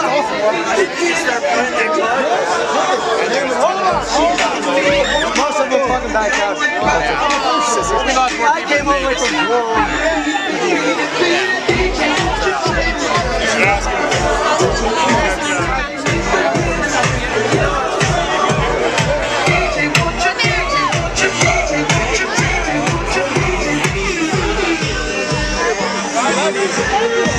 Most of them fucking back out. I came over from war.